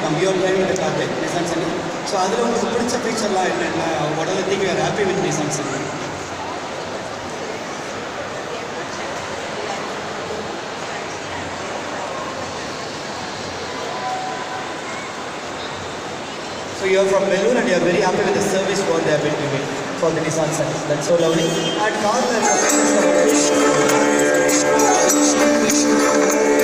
come. You are driving the car, right? Nissan Sunny. So, what are the things you are happy with Nissan Sunny? So you are from Belur and you are very happy with the service what they have been doing for the Nissan Sunny. That's so lovely. And car